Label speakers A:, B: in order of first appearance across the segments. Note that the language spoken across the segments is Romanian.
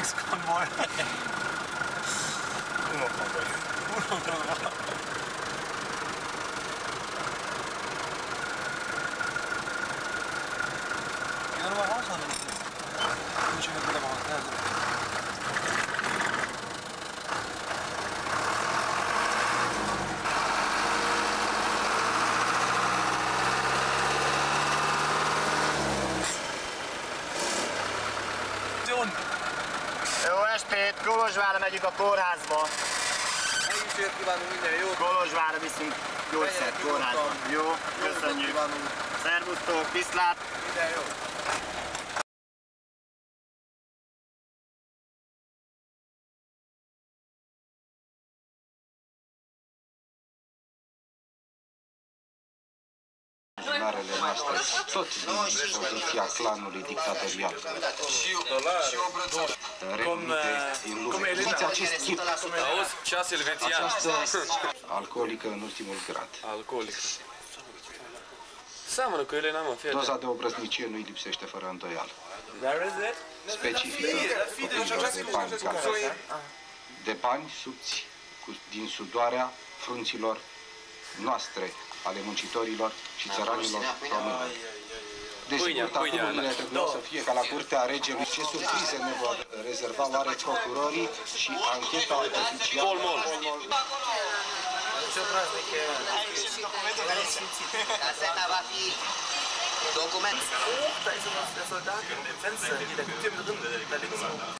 A: Rettungskonvoi.
B: UNO-Konvoi.
A: UNO-Konvoi. Geh doch mal raus, Mann. Ich bin schon wieder raus.
B: Jó estét! Kolozsvárra megyünk a kórházba.
A: Egészséget kívánunk, minden jót!
B: Kolozsvárra viszünk gyógyszert kórházba. Jó, köszönjük! Szervusztok, viszlát!
A: Minden jó!
C: Narele noastre, tot din poziția clanului dictatorial. Renumite din lume. Vedeți acest chip,
D: Auzi, ceas elvețian.
C: această alcoolică în ultimul grad.
D: Alcoolică. Seamănă cu Elena, mă, fii
C: Doza de obrăznicie nu-i lipsește fără îndoială.
A: Where is it?
C: Specifică copiilor de bani ca de bani subți din sudoarea frunților noastre, ale muncitorilor și țăranilor români. Desigur, taturile trebuiau să fie ca la curtea regelui. Ce surprize ne vor rezerva oare procurorii și ancheta oficială?
E: Gazeta va fi document.
A: Da ist der Soldat im Fenster, der guckt hier mit drin, da links oben.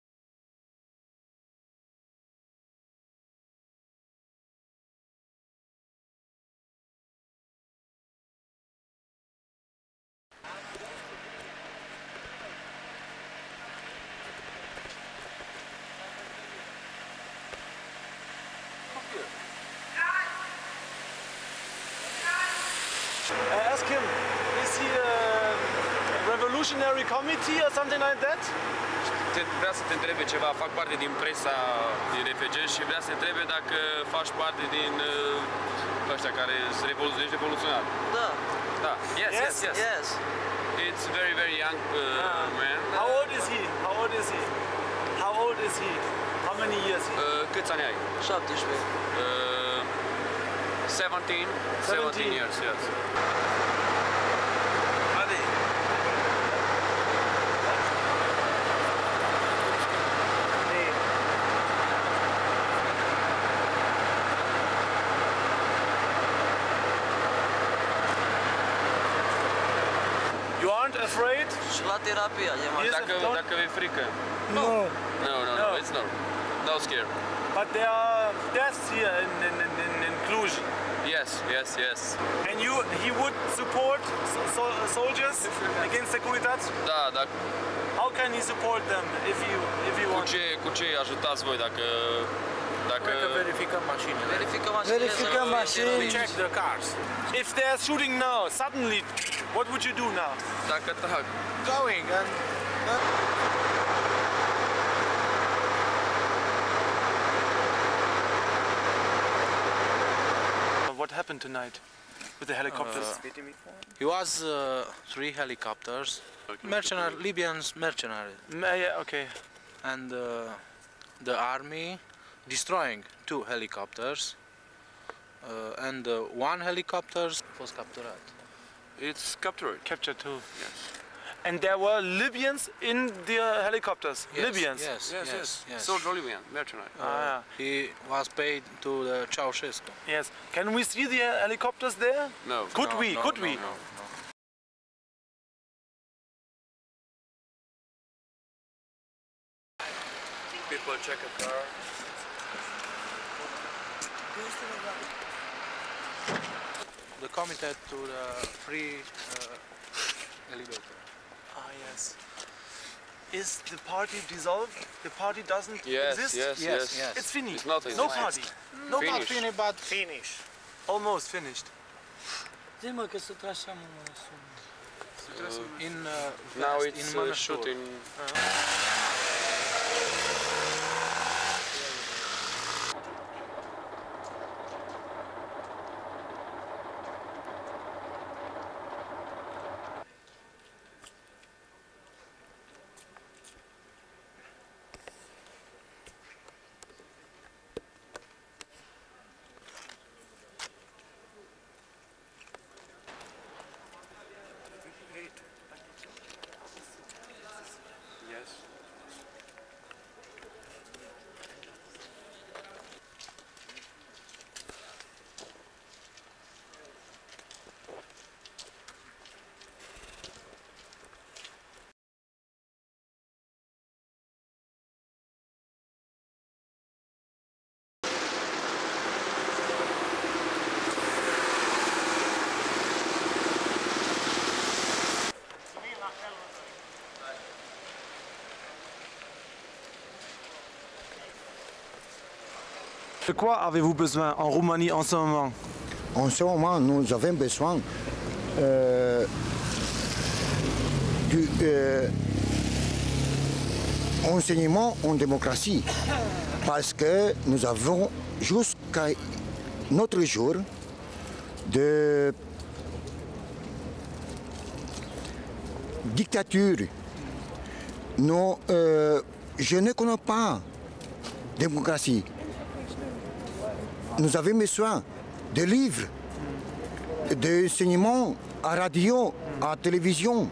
A: Ask him, is he a revolutionary committee or something like that?
D: Vrea să te întrebe ceva, fac parte din presa din RFG și vrea să te întrebe dacă faci parte din ăștia care sunt revoluționari.
E: Da.
D: Da. Yes.
E: Yes.
D: It's very young man.
A: How old is he? How old is he? How old is he? How many years?
D: Câți ani ai?
E: 17.
D: 17 years, yes.
A: Adi. Nee. You aren't afraid?
E: Și la terapia, e mai.
A: Yes.
D: Dacă vei frică.
A: No.
D: No, it's no. No scare.
A: But there are deaths here in Cluj.
D: Yes.
A: And he would support soldiers against Securitate?
D: Da, dar
A: How can he support them if you want?
D: cu ce ajutați voi dacă
A: Verificăm mașinile.
E: Verificăm mașinile.
A: We check the cars. If they are shooting now, suddenly, what would you do now?
D: dacă trag?
A: Going and... What happened tonight with the helicopters?
F: It was 3 helicopters, Libyans mercenary,
A: Yeah, okay.
F: and the army destroying 2 helicopters, and 1 helicopter was captured.
D: It's captured.
A: Captured too. Yes. And there were Libyans in the helicopters.
F: Yes,
A: Libyans.
F: Yes.
D: Soldier Libyan, mercenary.
F: He was paid to the Ceausescu.
A: Yes. Can we see the helicopters there?
D: No.
A: Could we?
F: No,
A: Could
F: no,
A: we?
F: no.
D: People check a car.
F: The committee to the free elevator.
A: Ah, yes. Is the party dissolved? The party doesn't exist?
D: Yes.
A: It's finished.
D: It's not
A: no
D: exist.
A: party.
F: No,
D: Finish.
F: not finished, but
A: Finish. Almost finished.
E: Zi-mă că să trașa mă
F: in
D: Now
F: Vest,
D: it's
F: in Mănăștur.
D: shooting.
A: De quoi avez-vous besoin en Roumanie en ce moment?
G: En ce moment, nous avons besoin du enseignement en démocratie. Parce que nous avons jusqu'à notre jour de dictature. Non, je ne connais pas la démocratie. Nous avons besoin de livres, d'enseignements à radio, à télévision.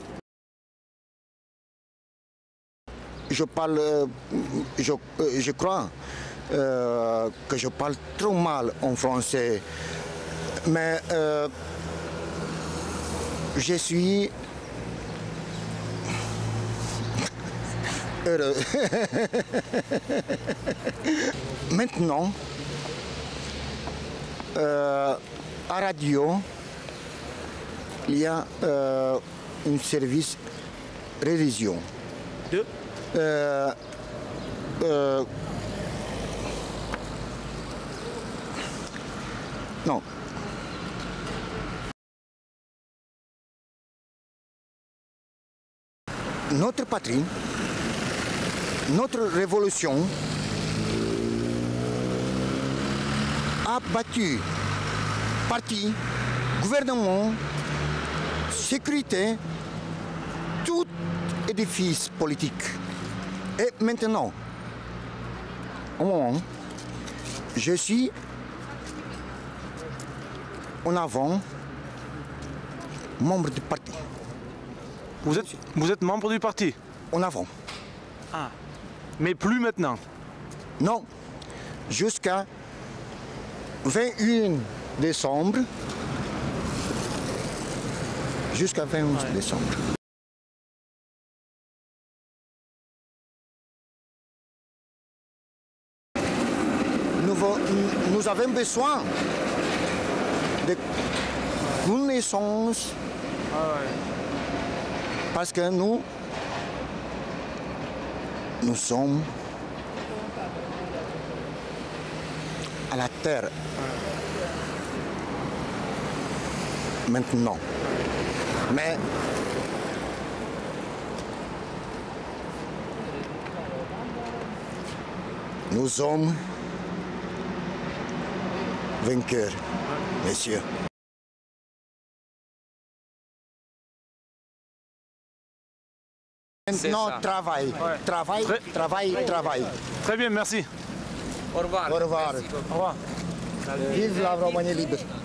G: Je parle, je crois que je parle trop mal en français, mais je suis heureux. Maintenant, à radio, il y a un service religion.
A: De?
G: Non. Notre patrie, notre révolution a battu parti, gouvernement, sécurité, tout édifice politique. Et maintenant, au moment, je suis en avant membre du parti.
A: Vous êtes membre du parti?
G: En avant.
A: Ah. Mais plus maintenant?
G: Non. Jusqu'à 21 décembre. Jusqu'à 21 décembre. Nous avons besoin de connaissances parce que nous sommes à la terre maintenant. Mais nous sommes vainqueurs, messieurs. Maintenant, travail,
A: Ouais.
G: travail, travail, travail.
A: Très bien, merci.
E: Au revoir.
G: Au revoir.
E: Merci beaucoup.
A: Au revoir.
G: Vive la Roumanie libre.